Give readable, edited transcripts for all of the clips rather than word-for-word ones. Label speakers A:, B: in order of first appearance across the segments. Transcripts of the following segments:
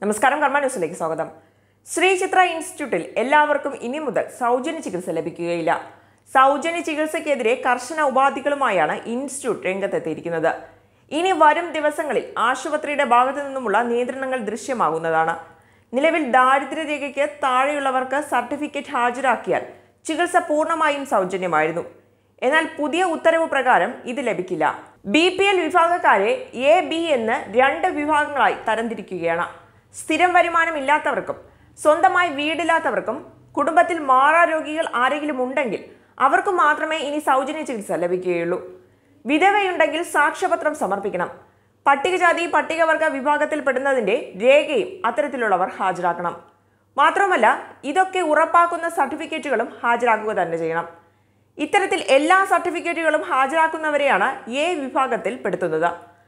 A: നമസ്കാരം, കർമ്മ ന്യൂസിലേക്ക് സ്വാഗതം. ശ്രീ ചിത്ര ഇൻസ്റ്റിറ്റ്യൂട്ടിൽ എല്ലാവർക്കും ഇനി മുതൽ സൗജന്യ ചികിത്സ ലഭിക്കുകയില്ല. സൗജന്യ ചികിത്സയ്ക്കെതിരെ കർശന ഉപാധികളുമായാണ് ഇൻസ്റ്റിറ്റ്യൂട്ട് രംഗത്തെത്തിയിരിക്കുന്നത്. ഇനി വരും ദിവസങ്ങളിൽ ആശുപത്രിയുടെ ഭാഗത്തു നിന്നുമുള്ള നിയന്ത്രണങ്ങൾ ദൃശ്യമാകുന്നതാണ്. നിലവിൽ ദാരിദ്ര്യരേഖയ്ക്ക് താഴെയുള്ളവർക്ക് സർട്ടിഫിക്കറ്റ് ഹാജരാക്കിയാൽ ചികിത്സ പൂർണ്ണമായും സൗജന്യമായിരുന്നു. എന്നാൽ പുതിയ ഉത്തരവ് പ്രകാരം ഇത് ലഭിക്കില്ല. BPL വിഭാഗക്കാരെ A, B എന്ന് രണ്ട് വിഭാഗങ്ങളായി തരംതിരിക്കുകയാണ്. സ്ഥിരം വരുമാനമില്ലാത്തവർക്കും സ്വന്തമായി വീടില്ലാത്തവർക്കും കുടുംബത്തിൽ മാറാരോഗികൾ ആരെങ്കിലും ഉണ്ടെങ്കിൽ അവർക്ക് മാത്രമേ ഇനി സൗജന്യ ചികിത്സ ലഭിക്കുകയുള്ളൂ. വിധവയുണ്ടെങ്കിൽ സാക്ഷ്യപത്രം സമർപ്പിക്കണം. പട്ടികജാതി പട്ടികവർഗ വിഭാഗത്തിൽപ്പെടുന്നതിന്റെ രേഖയും അത്തരത്തിലുള്ളവർ ഹാജരാക്കണം. മാത്രമല്ല, ഇതൊക്കെ ഉറപ്പാക്കുന്ന സർട്ടിഫിക്കറ്റുകളും ഹാജരാക്കുക തന്നെ ചെയ്യണം. ഇത്തരത്തിൽ എല്ലാ സർട്ടിഫിക്കറ്റുകളും ഹാജരാക്കുന്നവരെയാണ് A വിഭാഗത്തിൽ പെടുത്തുന്നത്.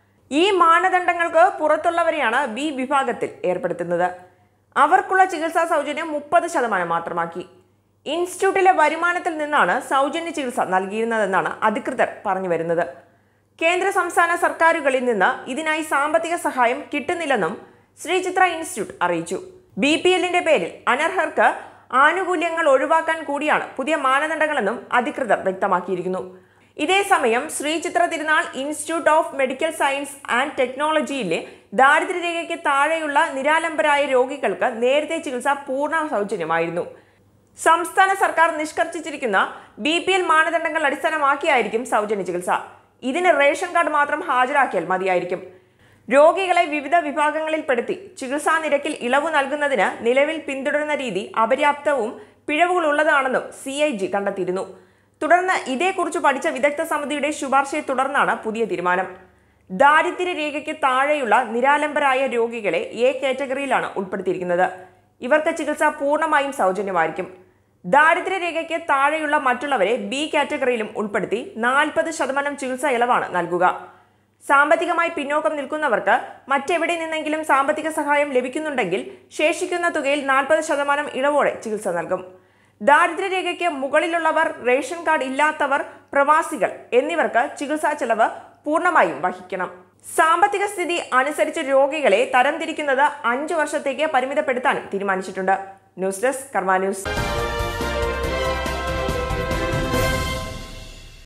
A: ഈ മാനദണ്ഡങ്ങൾക്ക് പുറത്തുള്ളവരെയാണ് B വിഭാഗത്തിൽ ഏർപ്പെടുത്തുന്നത്. അവർക്കുള്ള ചികിത്സാ സൗജന്യം 30% മാത്രമാക്കി. ഇൻസ്റ്റിറ്റ്യൂട്ടിലെ വരുമാനത്തിൽ നിന്നാണ് സൗജന്യ ചികിത്സ നൽകിയിരുന്നതെന്നാണ് അധികൃതർ പറഞ്ഞു വരുന്നത്. കേന്ദ്ര സംസ്ഥാന സർക്കാരുകളിൽ നിന്ന് ഇതിനായി സാമ്പത്തിക സഹായം കിട്ടുന്നില്ലെന്നും ശ്രീ ചിത്ര ഇൻസ്റ്റിറ്റ്യൂട്ട് അറിയിച്ചു. BPLന്റെ പേരിൽ അനർഹർക്ക് ആനുകൂല്യങ്ങൾ ഒഴിവാക്കാൻ കൂടിയാണ് പുതിയ മാനദണ്ഡങ്ങളെന്നും അധികൃതർ വ്യക്തമാക്കിയിരിക്കുന്നു. ഇതേസമയം Sree Chitra Tirunal institute of medical science and ടെക്നോളജിയിലെ ദാരിദ്ര്യരേഖയ്ക്ക് താഴെയുള്ള നിരാലംബരായ രോഗികൾക്ക് നേരത്തെ ചികിത്സ പൂർണ്ണ സൗജന്യമായിരുന്നു. സംസ്ഥാന സർക്കാർ നിഷ്കർഷിച്ചിരിക്കുന്ന BPL മാനദണ്ഡങ്ങൾ അടിസ്ഥാനമാക്കിയായിരിക്കും സൗജന്യ ചികിത്സ. ഇതിന് റേഷൻ കാർഡ് മാത്രം ഹാജരാക്കിയാൽ മതിയായിരിക്കും. രോഗികളെ വിവിധ വിഭാഗങ്ങളിൽപ്പെടുത്തി ചികിത്സാ നിരക്കിൽ ഇളവ് നൽകുന്നതിന് നിലവിൽ പിന്തുടരുന്ന രീതി അപര്യാപ്തവും പിഴവുകളുള്ളതാണെന്നും CIG കണ്ടെത്തിയിരുന്നു. തുടർന്ന് ഇതേക്കുറിച്ച് പഠിച്ച വിദഗ്ധ സമിതിയുടെ ശുപാർശയെ തുടർന്നാണ് പുതിയ തീരുമാനം. ദാരിദ്ര്യരേഖയ്ക്ക് താഴെയുള്ള നിരാലംബരായ രോഗികളെ A കാറ്റഗറിയിലാണ് ഉൾപ്പെടുത്തിയിരിക്കുന്നത്. ഇവർക്ക് ചികിത്സ പൂർണ്ണമായും സൗജന്യമായിരിക്കും. ദാരിദ്ര്യരേഖയ്ക്ക് താഴെയുള്ള മറ്റുള്ളവരെ B കാറ്റഗറിയിലും ഉൾപ്പെടുത്തി 40% ചികിത്സാ ഇളവാണ് നൽകുക. സാമ്പത്തികമായി പിന്നോക്കം നിൽക്കുന്നവർക്ക് മറ്റെവിടെ നിന്നെങ്കിലും സാമ്പത്തിക സഹായം ലഭിക്കുന്നുണ്ടെങ്കിൽ ശേഷിക്കുന്ന തുകയിൽ 40% ഇളവോടെ ചികിത്സ നൽകും. ദാരിദ്ര്യരേഖയ്ക്ക് മുകളിലുള്ളവർ, റേഷൻ കാർഡ് ഇല്ലാത്തവർ, പ്രവാസികൾ എന്നിവർക്ക് ചികിത്സാ ചെലവ് പൂർണ്ണമായും വഹിക്കണം. സാമ്പത്തിക സ്ഥിതി അനുസരിച്ച് രോഗികളെ തരംതിരിക്കുന്നത് 5 വർഷത്തേക്ക് പരിമിതപ്പെടുത്താനും തീരുമാനിച്ചിട്ടുണ്ട്. News desk, Karma news.